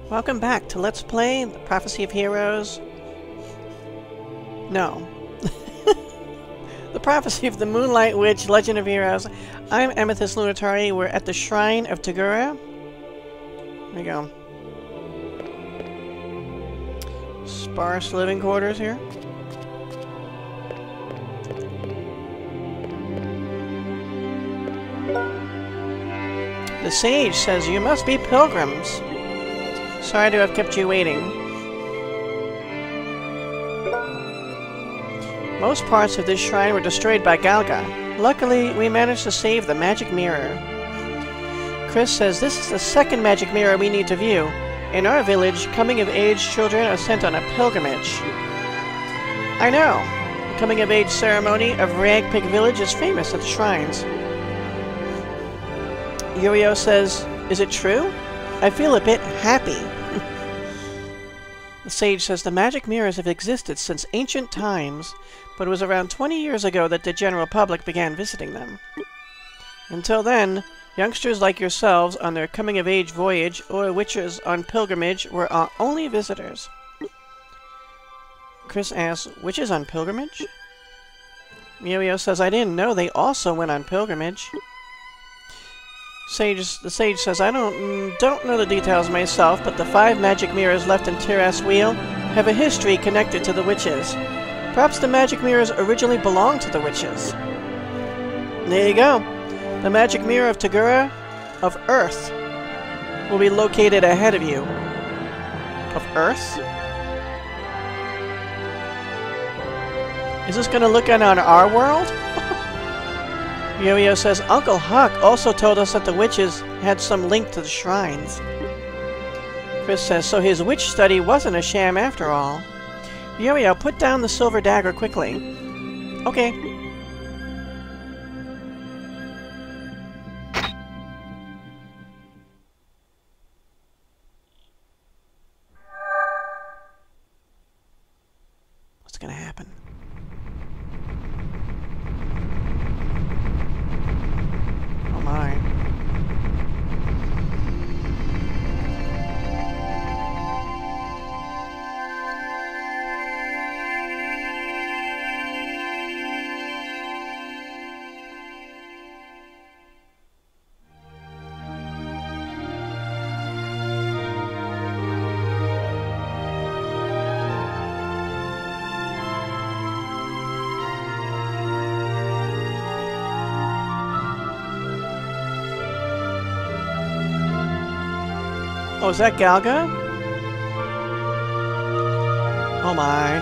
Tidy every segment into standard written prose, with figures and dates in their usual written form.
Welcome back to Let's Play The Prophecy of Heroes. No. The Prophecy of the Moonlight Witch, Legend of Heroes. I'm Amethyst Lunatari. We're at the Shrine of Tegura. There we go. Sparse living quarters here. The sage says you must be pilgrims. Sorry to have kept you waiting. Most parts of this shrine were destroyed by Galga. Luckily, we managed to save the magic mirror. Chris says this is the second magic mirror we need to view. In our village, coming-of-age children are sent on a pilgrimage. I know. The coming-of-age ceremony of Ragpig Village is famous at the shrines. Jurio says, is it true? I feel a bit happy. The sage says the magic mirrors have existed since ancient times, but it was around 20 years ago that the general public began visiting them. Until then, youngsters like yourselves on their coming-of-age voyage or witches on pilgrimage were our only visitors. Chris asks, witches on pilgrimage? Jurio says, I didn't know they also went on pilgrimage. The sage says, I don't know the details myself, but the 5 magic mirrors left in Tirasweel have a history connected to the witches. Perhaps the magic mirrors originally belonged to the witches. There you go. The magic mirror of Tegura of Earth will be located ahead of you. Of Earth? Is this going to look in on our world? Jurio says, Uncle Huck also told us that the witches had some link to the shrines. Chris says, so his witch study wasn't a sham after all. Jurio, put down the silver dagger quickly. Okay. What's gonna happen? Oh, is that Galga? Oh my.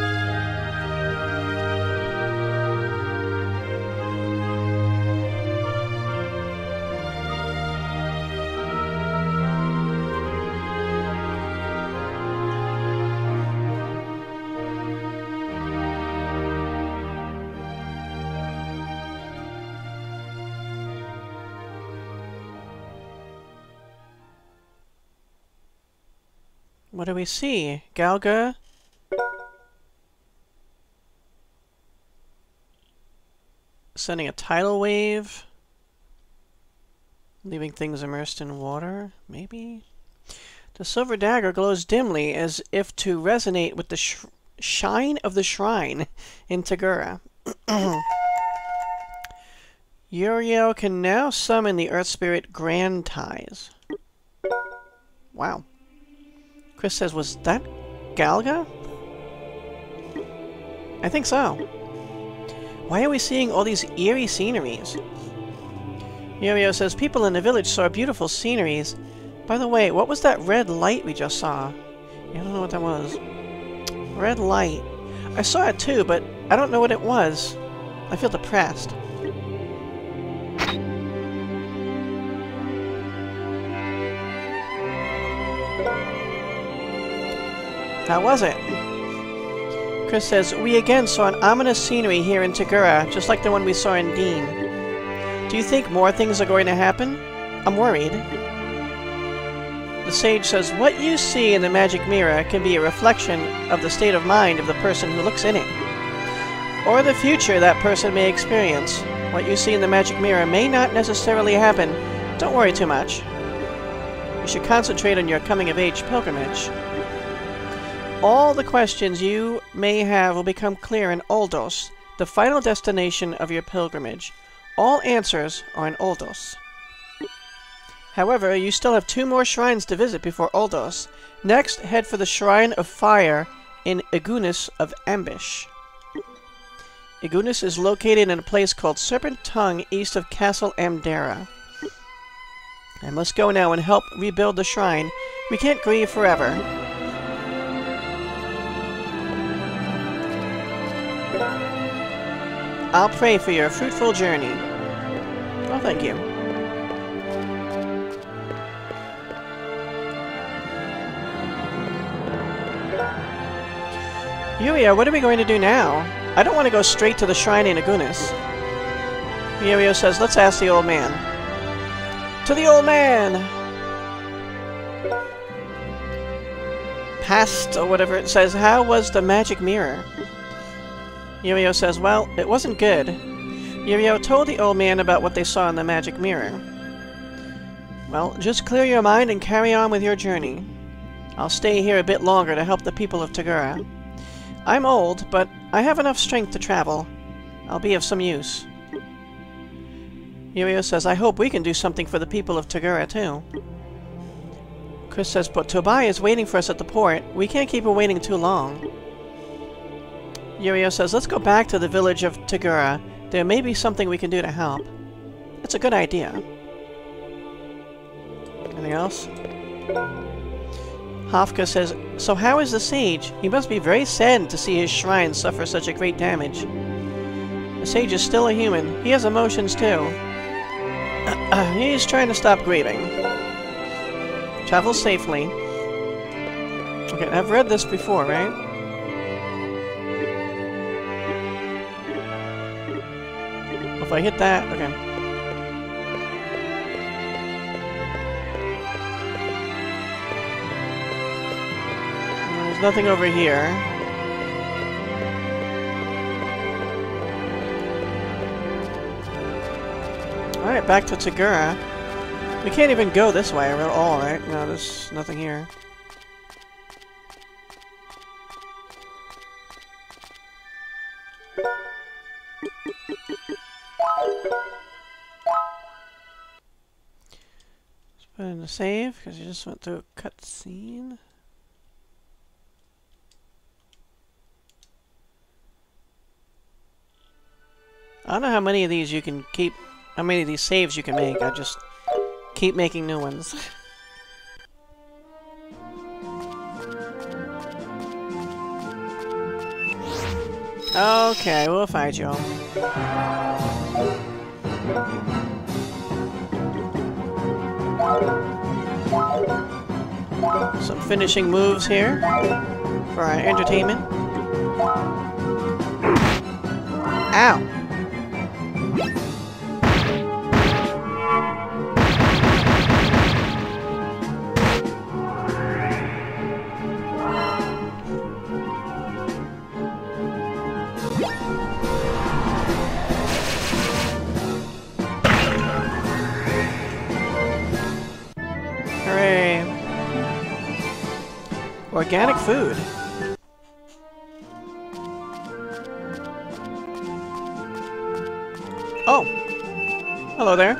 What do we see? Galga? Sending a tidal wave? Leaving things immersed in water? Maybe? The silver dagger glows dimly as if to resonate with the shine of the shrine in Tegura. Jurio can now summon the earth spirit Grand Ties. Wow. Chris says, was that Galga? I think so. Why are we seeing all these eerie sceneries? Jurio says, people in the village saw beautiful sceneries. By the way, what was that red light we just saw? I don't know what that was. Red light. I saw it too, but I don't know what it was. I feel depressed. How was it? Chris says, we again saw an ominous scenery here in Tegura, just like the one we saw in Dean. Do you think more things are going to happen? I'm worried. The sage says, what you see in the magic mirror can be a reflection of the state of mind of the person who looks in it. Or the future that person may experience. What you see in the magic mirror may not necessarily happen. Don't worry too much. You should concentrate on your coming-of-age pilgrimage. All the questions you may have will become clear in Oldos, the final destination of your pilgrimage. All answers are in Oldos. However, you still have 2 more shrines to visit before Oldos. Next, head for the Shrine of Fire in Igunis of Ambush. Igunis is located in a place called Serpent Tongue east of Castle Amdera. I must go now and help rebuild the shrine. We can't grieve forever. I'll pray for your fruitful journey. Oh, thank you. Jurio, what are we going to do now? I don't want to go straight to the shrine in Igunis. Jurio says, let's ask the old man. To the old man! Past, or whatever it says, how was the magic mirror? Jurio says, well, it wasn't good. Jurio told the old man about what they saw in the magic mirror. Well, just clear your mind and carry on with your journey. I'll stay here a bit longer to help the people of Tegura. I'm old, but I have enough strength to travel. I'll be of some use. Jurio says, I hope we can do something for the people of Tegura, too. Chris says, but Tobai is waiting for us at the port. We can't keep her waiting too long. Jurio says, let's go back to the village of Tegura. There may be something we can do to help. It's a good idea. Anything else? Hafka says, so how is the sage? He must be very saddened to see his shrine suffer such a great damage. The sage is still a human. He has emotions too. He's trying to stop grieving. Travel safely. Okay, I've read this before, right? If I hit that, okay. There's nothing over here. Alright, back to Tegura. We can't even go this way at all, right? No, there's nothing here. Let's put in the save, because you just went through a cutscene. I don't know how many of these you can keep, how many of these saves you can make. I just keep making new ones. Okay, we'll fight you. Some finishing moves here for our entertainment. Ow! Organic food. Oh! Hello there.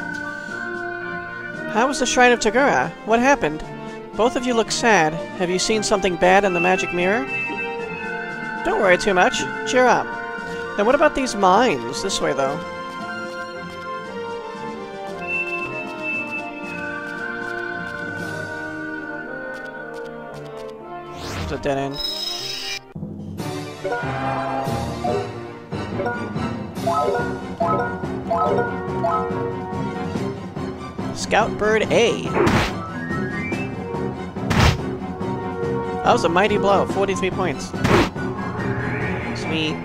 How was the Shrine of Tegura? What happened? Both of you look sad. Have you seen something bad in the magic mirror? Don't worry too much. Cheer up. Now what about these mines? This way, though. A dead end. Scout Bird A. That was a mighty blow. 43 points. Sweet.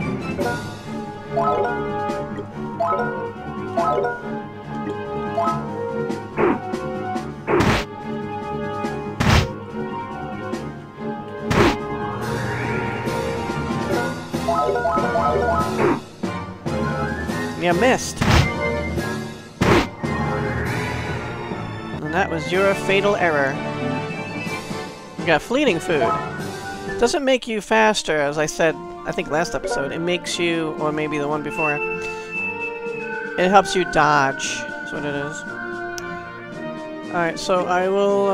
You missed. And that was your fatal error. You got fleeting food. It doesn't make you faster, as I said, I think last episode. It makes you, or maybe the one before, it helps you dodge. That's what it is. Alright, so I will,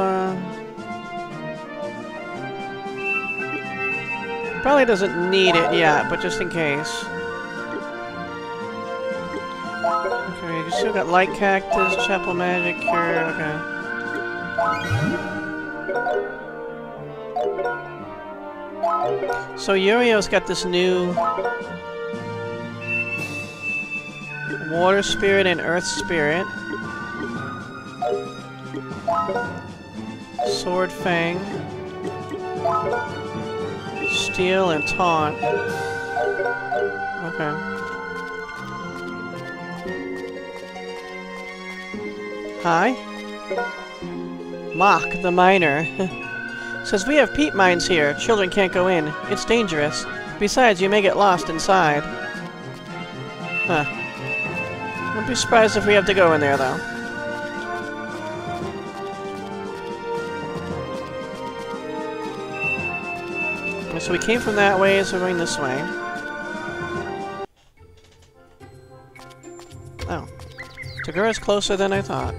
probably doesn't need it yet, but just in case. Okay, you still got Light Cactus, Chapel Magic, Cure, okay. So Yurio's got this new Water Spirit and Earth Spirit. Sword Fang. Steel and Taunt. Okay. Hi? Mock the Miner. Says, we have peat mines here. Children can't go in. It's dangerous. Besides, you may get lost inside. Huh. Don't be surprised if we have to go in there, though. So we came from that way, so we're going this way. Oh. Tegura's closer than I thought.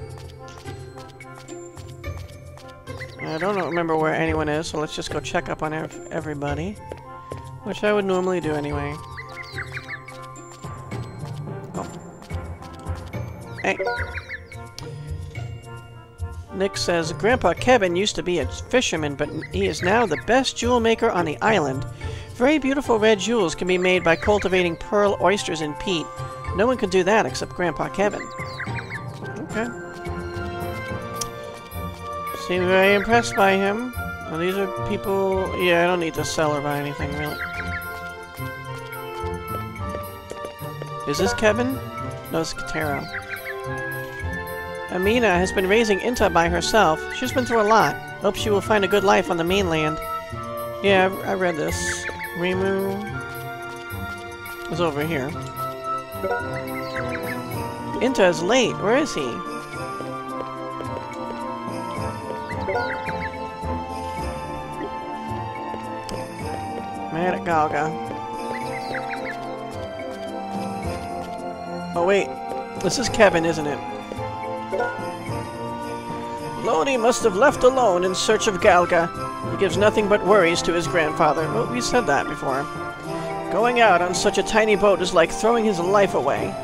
I don't remember where anyone is, so let's just go check up on everybody. Which I would normally do anyway. Oh. Hey. Nick says, Grandpa Kebin used to be a fisherman, but he is now the best jewel maker on the island. Very beautiful red jewels can be made by cultivating pearl oysters in peat. No one can do that except Grandpa Kebin. Okay. Seem very impressed by him. Well, these are people... Yeah, I don't need to sell or buy anything, really. Is this Kebin? No, it's Katero. Amina has been raising Inta by herself. She's been through a lot. Hope she will find a good life on the mainland. Yeah, I read this. Rimu is over here. Inta is late. Where is he? Mad at Galga. Oh wait, this is Kebin, isn't it? Lodi must have left alone in search of Galga. He gives nothing but worries to his grandfather. Well, we said that before. Going out on such a tiny boat is like throwing his life away.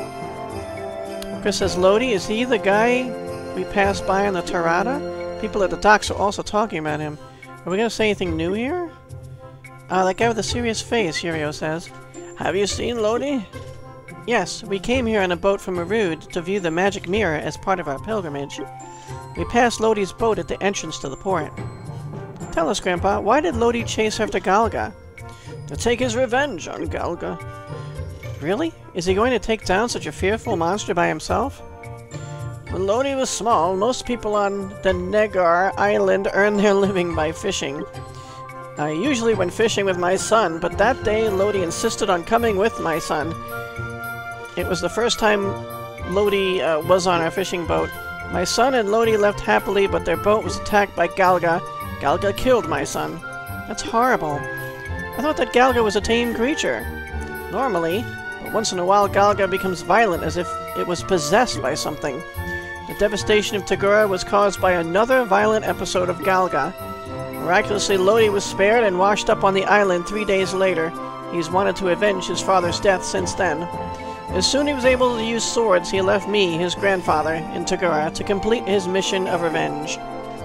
Chris says, Lodi, is he the guy we passed by on the Tirada? People at the docks are also talking about him. Are we going to say anything new here? That guy with the serious face, Jurio says. Have you seen Lodi? Yes, we came here on a boat from Marud to view the magic mirror as part of our pilgrimage. We passed Lodi's boat at the entrance to the port. Tell us, Grandpa, why did Lodi chase after Galga? To take his revenge on Galga. Really? Is he going to take down such a fearful monster by himself? When Lodi was small, most people on the Negar Island earned their living by fishing. I usually went fishing with my son, but that day Lodi insisted on coming with my son. It was the first time Lodi was on our fishing boat. My son and Lodi left happily, but their boat was attacked by Galga. Galga killed my son. That's horrible. I thought that Galga was a tame creature. Normally, but once in a while Galga becomes violent as if it was possessed by something. The devastation of Tegura was caused by another violent episode of Galga. Miraculously, Lodi was spared and washed up on the island 3 days later. He's wanted to avenge his father's death since then. As soon as he was able to use swords, he left me, his grandfather, in Tegura to complete his mission of revenge.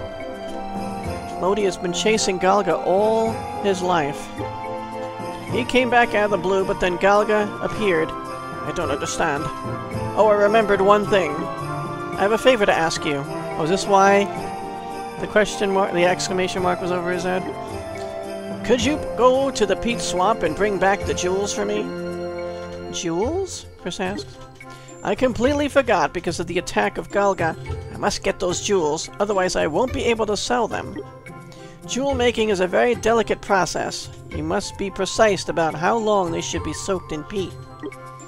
Lodi has been chasing Galga all his life. He came back out of the blue, but then Galga appeared. I don't understand. Oh, I remembered one thing. I have a favor to ask you. Oh, is this why the question mark, the exclamation mark was over his head? Could you go to the peat swamp and bring back the jewels for me? Jewels? Chris asks. I completely forgot because of the attack of Galga. I must get those jewels, otherwise I won't be able to sell them. Jewel making is a very delicate process. You must be precise about how long they should be soaked in peat.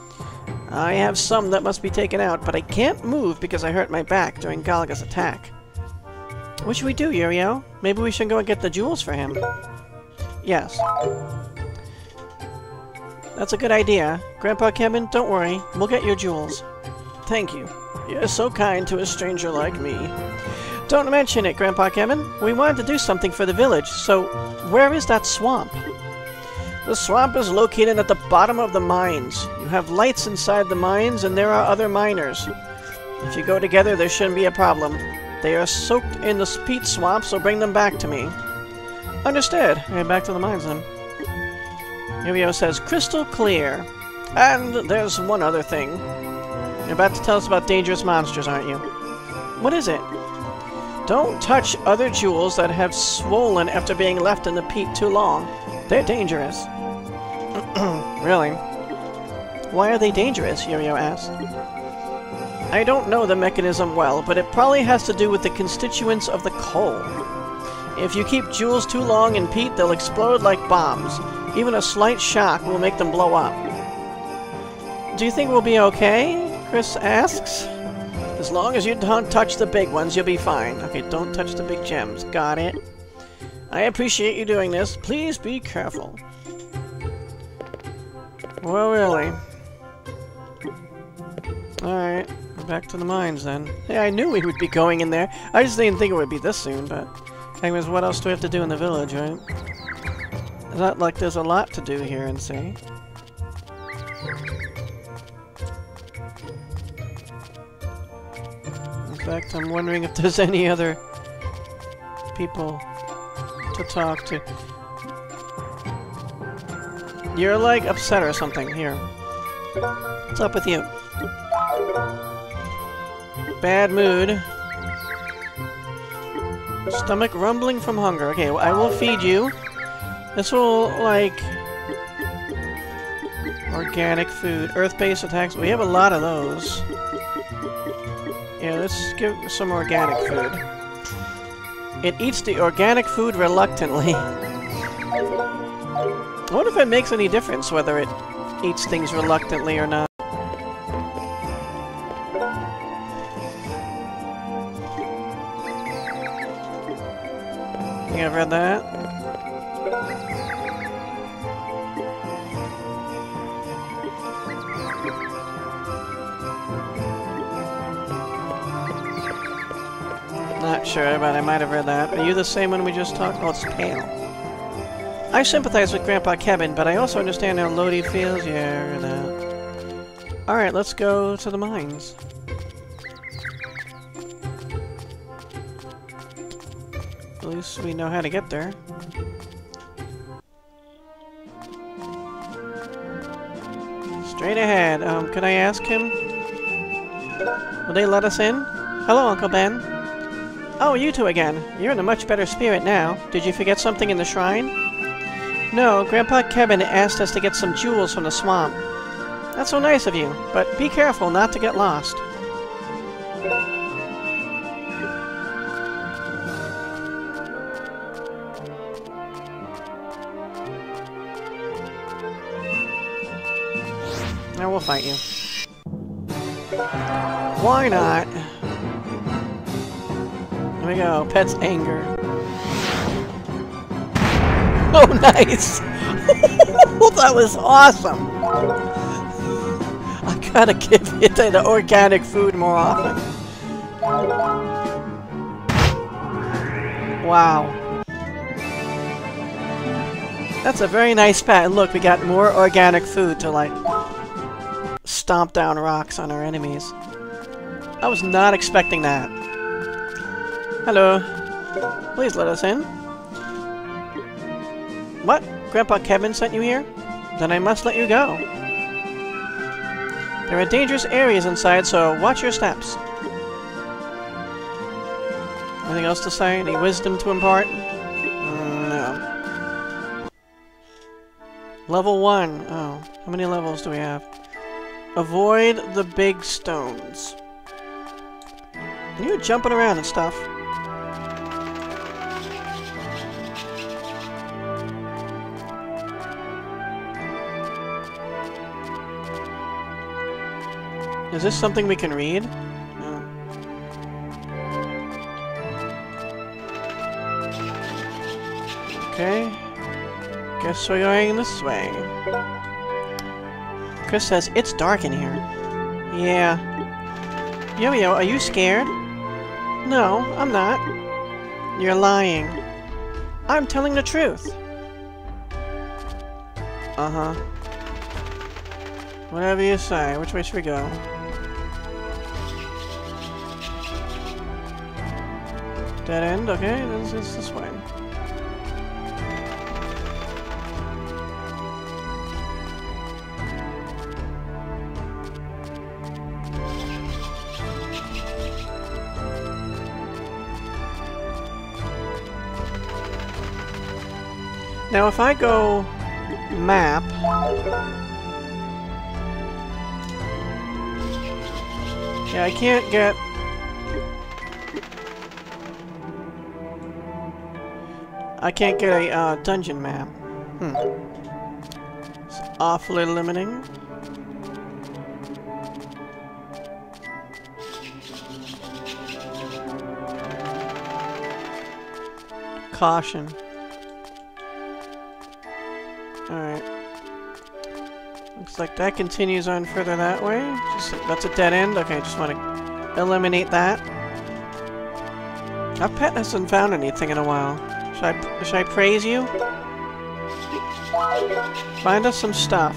I have some that must be taken out, but I can't move because I hurt my back during Galga's attack. What should we do, Jurio? Maybe we should go and get the jewels for him. Yes. That's a good idea. Grandpa Kebin, don't worry. We'll get your jewels. Thank you. You're so kind to a stranger like me. Don't mention it, Grandpa Kebin. We wanted to do something for the village, so where is that swamp? The swamp is located at the bottom of the mines. You have lights inside the mines, and there are other miners. If you go together, there shouldn't be a problem. They are soaked in the peat swamp, so bring them back to me. Understood. Okay, back to the mines then. Jurio says, crystal clear. And there's one other thing. You're about to tell us about dangerous monsters, aren't you? What is it? Don't touch other jewels that have swollen after being left in the peat too long. They're dangerous. Really? Why are they dangerous? Jurio asked. I don't know the mechanism well, but it probably has to do with the constituents of the coal. If you keep jewels too long in peat, they'll explode like bombs. Even a slight shock will make them blow up. Do you think we'll be okay? Chris asks. As long as you don't touch the big ones, you'll be fine. Okay, don't touch the big gems. Got it. I appreciate you doing this. Please be careful. Well, really. Alright, we're back to the mines then. Yeah, I knew we would be going in there. I just didn't think it would be this soon, but... anyways, what else do we have to do in the village, right? It's not like there's a lot to do here and see. In fact, I'm wondering if there's any other people to talk to. You're like upset or something. Here. What's up with you? Bad mood. Stomach rumbling from hunger. Okay, well, I will feed you. This will, like... organic food. Earth-based attacks. We have a lot of those. Yeah, let's give some organic food. It eats the organic food reluctantly. I wonder if it makes any difference whether it eats things reluctantly or not. Think I've read that? Not sure, but I might have read that. Are you the same one we just talked? Oh, it's pale. I sympathize with Grandpa Kebin, but I also understand how Lodi feels. Yeah, I read that. Alright, let's go to the mines. At least we know how to get there. Straight ahead. Can I ask him? Will they let us in? Hello, Uncle Ben. Oh, you two again. You're in a much better spirit now. Did you forget something in the shrine? No, Grandpa Kebin asked us to get some jewels from the swamp. That's so nice of you, but be careful not to get lost. Now we'll fight you. Why not? Here we go, pet's anger. Oh, nice! That was awesome! I gotta give it the organic food more often. Wow. That's a very nice pet. And look, we got more organic food to, like, stomp down rocks on our enemies. I was not expecting that. Hello. Please let us in. What? Grandpa Kebin sent you here? Then I must let you go. There are dangerous areas inside, so watch your steps. Anything else to say? Any wisdom to impart? No. Level 1. Oh, how many levels do we have? Avoid the big stones. And you're jumping around and stuff. Is this something we can read? No. Okay. Guess we're going this way. Chris says, it's dark in here. Yeah. Yo-Yo, are you scared? No, I'm not. You're lying. I'm telling the truth. Uh-huh. Whatever you say. Which way should we go? Dead end? Okay, it's this way. Now if I go map, yeah, I can't get a dungeon map. It's awfully limiting. Caution. Alright. Looks like that continues on further that way. That's a dead end. Okay, just want to eliminate that. Our pet hasn't found anything in a while. Should I praise you? Find us some stuff.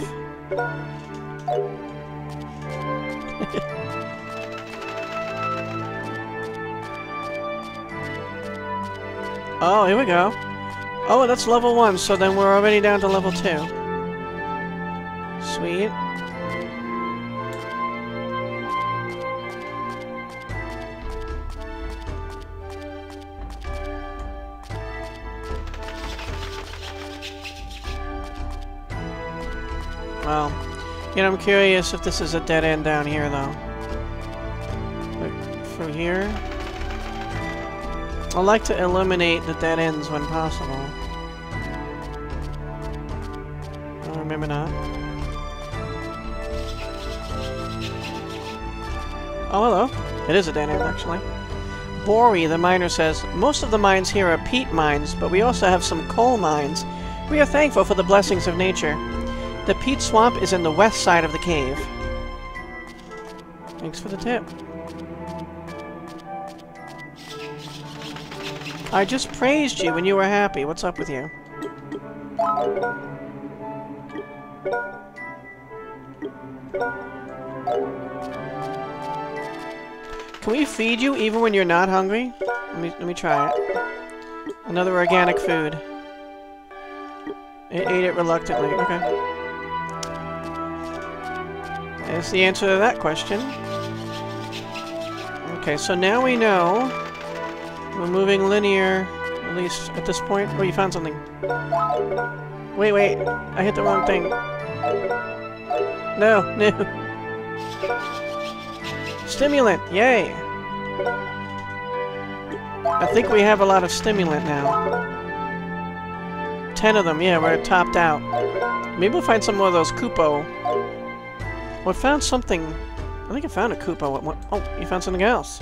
Oh, here we go. Oh, that's level 1, so then we're already down to level 2. Sweet. Well, you know, I'm curious if this is a dead end down here, though. Like, through here? I like to eliminate the dead ends when possible. Oh, maybe not. Oh, hello. It is a dead end, actually. Bori, the miner, says, most of the mines here are peat mines, but we also have some coal mines. We are thankful for the blessings of nature. The peat swamp is in the west side of the cave. Thanks for the tip. I just praised you when you were happy. What's up with you? Can we feed you even when you're not hungry? Let me try it. Another organic food. It ate it reluctantly. Okay. That's the answer to that question. Okay, so now we know we're moving linear, at least at this point. Oh, you found something. Wait, I hit the wrong thing. No. Stimulant, yay! I think we have a lot of stimulant now. 10 of them, yeah, we're topped out. Maybe we'll find some more of those Kupo. Well, I found something. I think I found a Kupo. Oh, you found something else.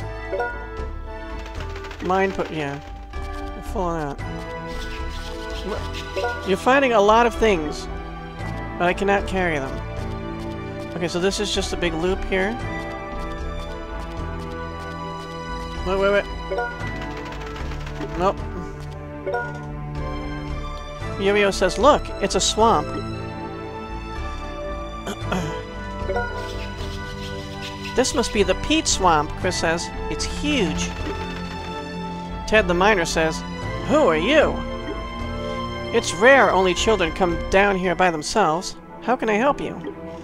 Mine put, yeah. We're full of that. You're finding a lot of things, but I cannot carry them. Okay, so this is just a big loop here. Wait. Nope. Jurio says, look, it's a swamp. This must be the peat swamp, Chris says. It's huge. Ted the miner says, who are you? It's rare only children come down here by themselves. How can I help you?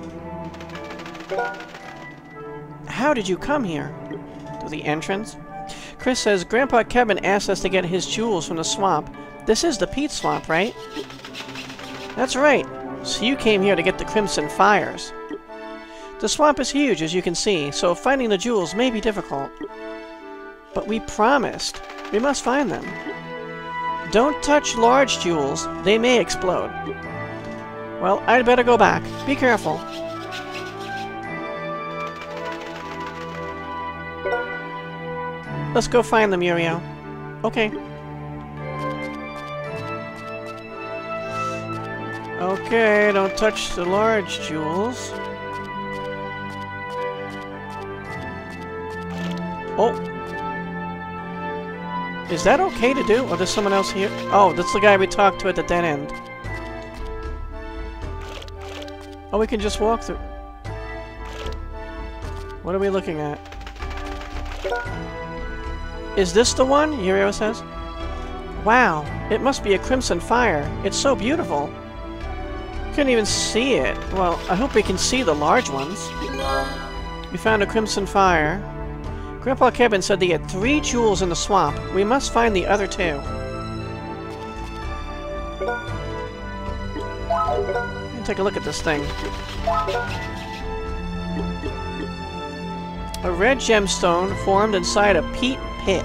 How did you come here? To the entrance? Chris says, Grandpa Kebin asked us to get his jewels from the swamp. This is the peat swamp, right? That's right. So you came here to get the Crimson Fires. The swamp is huge, as you can see, so finding the jewels may be difficult. But we promised. We must find them. Don't touch large jewels. They may explode. Well, I'd better go back. Be careful. Let's go find them, Jurio. Okay. Okay, don't touch the large jewels. Oh! Is that okay to do? Or there's someone else here? Oh, that's the guy we talked to at the dead end. Oh, we can just walk through. What are we looking at? Is this the one? Jurio says. Wow, it must be a crimson fire. It's so beautiful. Couldn't even see it. Well, I hope we can see the large ones. We found a crimson fire. Grandpa Kebin said they had 3 jewels in the swamp. We must find the other 2. Let me take a look at this thing. A red gemstone formed inside a peat pit.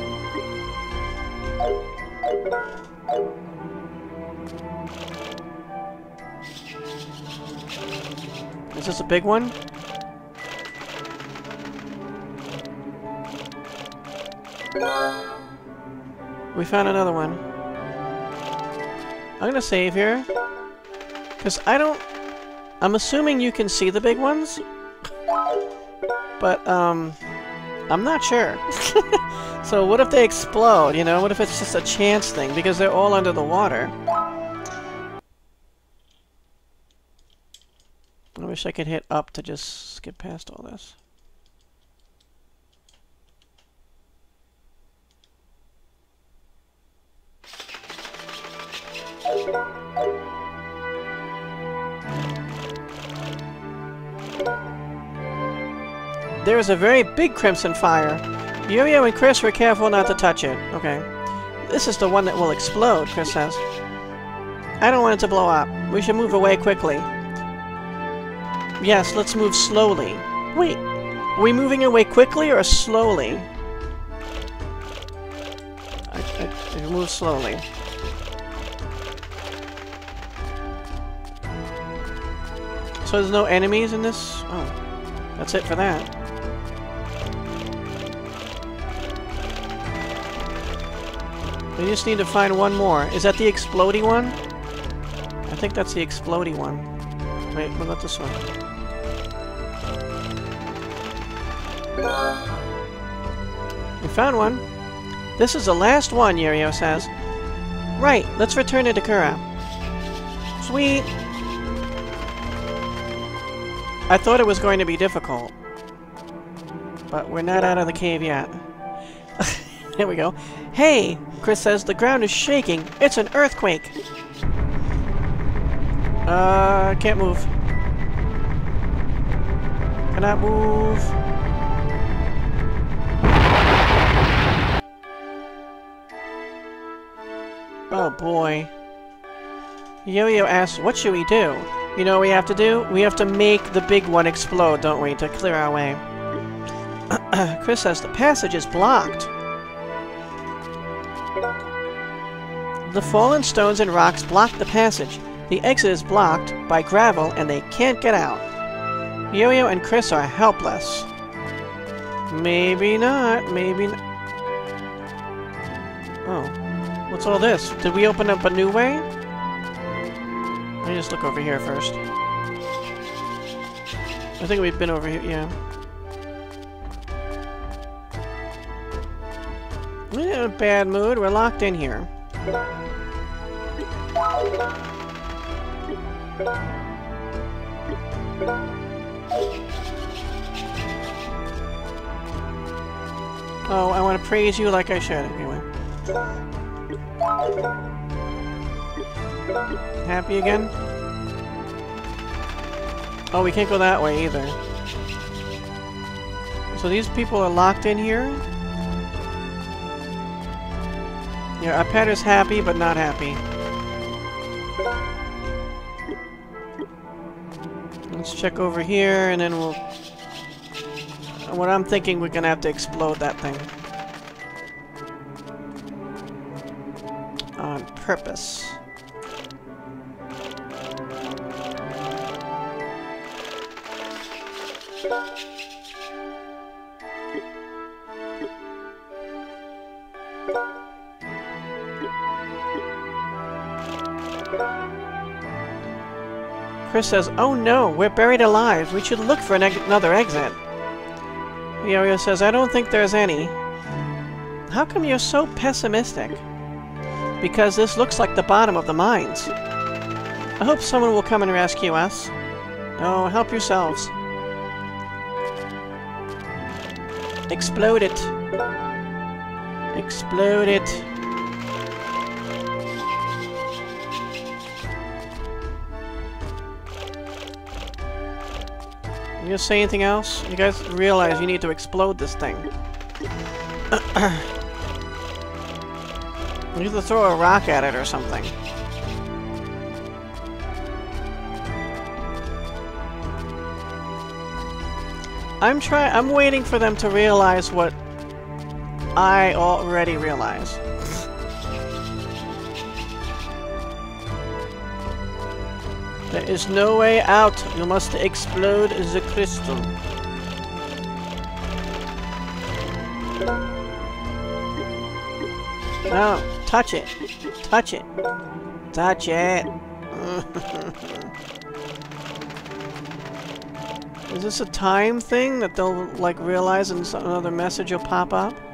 Is this a big one? We found another one. I'm gonna save here. Because I'm assuming you can see the big ones. But, I'm not sure. So what if they explode, you know? What if it's just a chance thing? Because they're all under the water. I wish I could hit up to just skip past all this. There is a very big crimson fire. Jurio and Chris were careful not to touch it. Okay. This is the one that will explode, Chris says. I don't want it to blow up. We should move away quickly. Yes, let's move slowly. Wait, are we moving away quickly or slowly? I move slowly. So there's no enemies in this? Oh, that's it for that. We just need to find one more. Is that the explodey one? I think that's the explodey one. Wait, what about this one? We found one. This is the last one, Jurio says. Right, let's return to Tegura. Sweet! I thought it was going to be difficult. But we're not out of the cave yet. There we go. Hey! Chris says the ground is shaking. It's an earthquake! Can't move. Cannot move. Oh boy. Jurio asks, what should we do? You know what we have to do? We have to make the big one explode, don't we? To clear our way. Chris says the passage is blocked. The fallen stones and rocks block the passage. The exit is blocked by gravel and they can't get out. Jurio and Chris are helpless. Maybe not. Maybe not. Oh. What's all this? Did we open up a new way? Let me just look over here first. I think we've been over here, yeah. We're in a bad mood. We're locked in here. Oh, I want to praise you like I should. Anyway. Happy again? Oh, we can't go that way either. So these people are locked in here? Yeah, our pet is happy, but not happy. Let's check over here, and then we'll... What I'm thinking, we're gonna have to explode that thing. On purpose. Chris says, "Oh no, we're buried alive. We should look for another exit." Jurio says, "I don't think there's any." How come you're so pessimistic? Because this looks like the bottom of the mines. I hope someone will come and rescue us. Oh, help yourselves. Explode it. Explode it. You gonna say anything else? You guys realize you need to explode this thing. You need to throw a rock at it or something. I'm waiting for them to realize what I already realize. There is no way out. You must explode the crystal. No, touch it. Touch it. Touch it. Is this a time thing that they'll, like, realize and another message will pop up?